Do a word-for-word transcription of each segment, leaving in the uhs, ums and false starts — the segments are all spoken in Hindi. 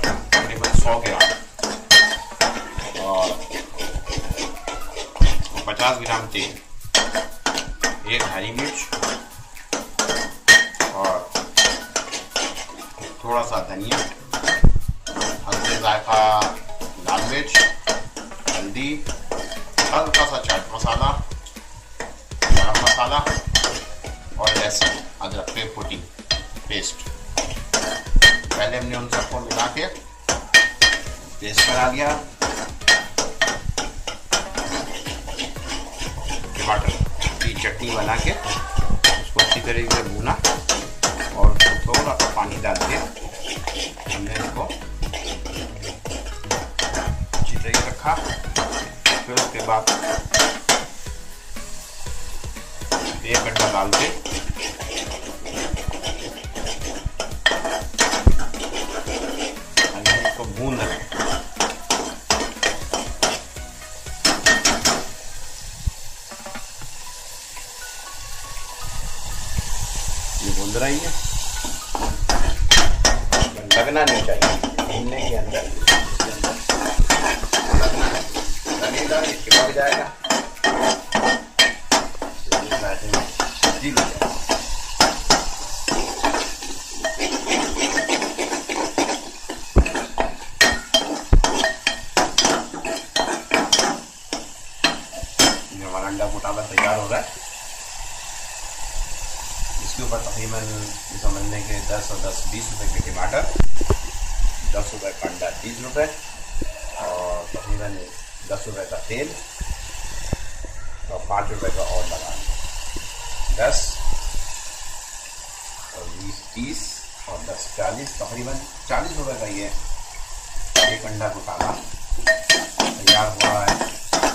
तकरीबन सौ ग्राम और पचास ग्राम तेल, एक हरी मिर्च और थोड़ा सा धनिया, हल्के जायका लाल मिर्च, हल्दी, हल्का सा चाट मसाला, गरम मसाला और लहसुन अदरक के पुडिंग पेस्ट। पहले हमने उन सबको मिला के पेस्ट बना लिया। टमाटर की चटनी बना के उसको अच्छी तरीके से भूना और थोड़ा सा पानी डाल के हमने इसको अच्छी तरीके से रखा। फिर उसके बाद एक अंडा डाल के इसको भून दें। ये भून रही है, लगना नहीं चाहिए भूनने के अंदर, लगना है, लगेगा ये चिपक जाएगा। हमारा अंडा घोटाला तैयार हो रहा है। इसके ऊपर तकरीबन समझने के दस और दस बीस रुपए के टमाटर, दस रुपए का अंडा तीस रुपए और तकरीबन दस रुपए का तेल और पाँच रुपए का और लगा दस और बीस तीस और दस चालीस, तकरीबन चालीस रुपए का ये एक अंडा घोटाला तैयार हुआ है।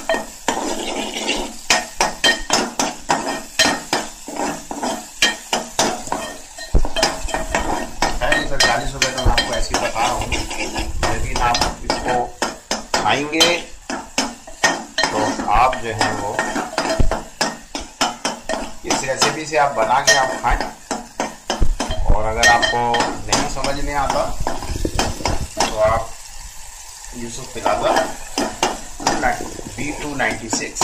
चालीस रुपए तो मैं आपको ऐसे ही बता रहा हूँ, लेकिन आप इसको खाएंगे तो आप जो है वो इस रेसिपी से आप बना के आप खाएं। और अगर आपको नहीं समझ में आता तो आप Yusuf plaza B two ninety six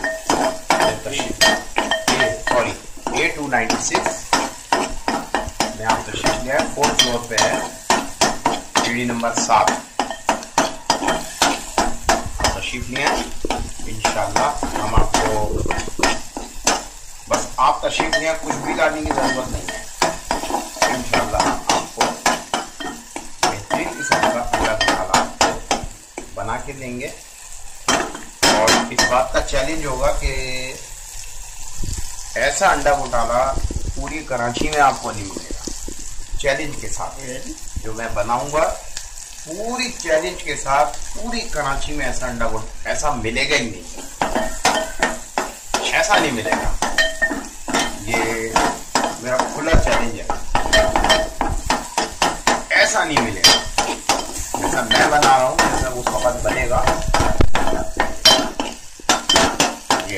sorry A two ninety six में आप तशरीफ लिया है। फोर्थ फ्लोर पे है, सीढ़ी नंबर सात, तशरीफ लिया इंशाल्लाह। हम आपको बस आप तशरीफ लिया, कुछ भी लाने की जरूरत नहीं है। इंशाल्लाह आपको बेहतरीन किस्म का अंडा घोटाला बना के देंगे। और इस बात का चैलेंज होगा कि ऐसा अंडा घोटाला पूरी कराची में आपको नहीं मिलेगा। चैलेंज के साथ जो मैं बनाऊंगा, पूरी चैलेंज के साथ पूरी कराची में ऐसा अंडा घोटाला ऐसा मिलेगा ही नहीं, ऐसा नहीं मिलेगा। ये मेरा खुला चैलेंज है, ऐसा नहीं मिलेगा जैसा मैं बना रहा हूँ, जैसा उस वक्त बनेगा। ये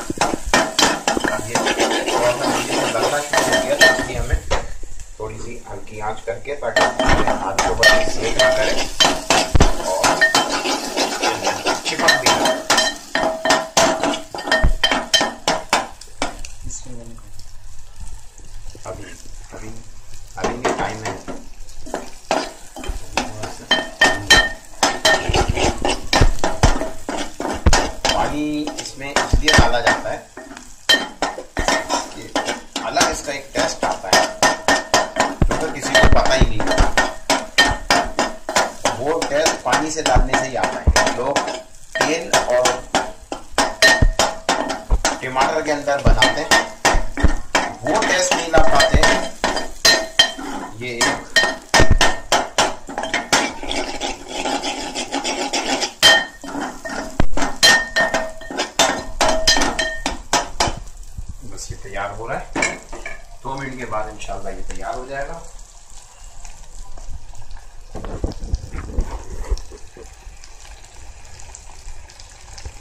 थोड़ा सा लगना शुरू हो गया था, इसलिए हमें थोड़ी सी हल्की आंच करके, ताकि हाथ को बस सेक ना करे और चिपक भी ना। अभी अभी अभी ये टाइम है। पानी इसमें इसलिए डाला जाता है कि अलग इसका एक टेस्ट आता है तो किसी को पता ही नहीं होता। वो टेस्ट पानी से डालने से ही आता है। लोग तेल और टमाटर के अंदर बनाते हैं, वो टेस्ट नहीं ला पाते। ये एक बस ये तैयार हो रहा है। दो मिनट के बाद इंशाल्लाह ये तैयार हो जाएगा।